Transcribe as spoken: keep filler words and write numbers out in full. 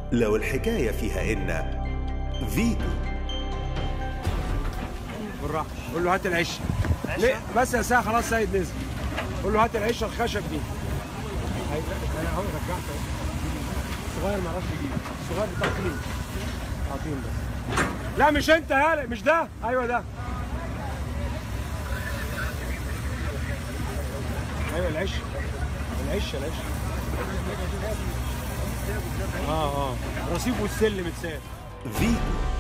لو الحكاية فيها إن فيتو. بالراحه، قول له هات العشه. ليه بس يا ساعه؟ خلاص سيد نزل. قول له هات العشه الخشب دي. انا اهو رجعت صغير، ما اعرفش يجيب الصغير بتاع طين. بتاع طين بس. لا مش انت، يالا مش ده. ايوه ده. ايوه العشه العشه العشه. اه اه الرصيف والسلم اتساب. فيتو.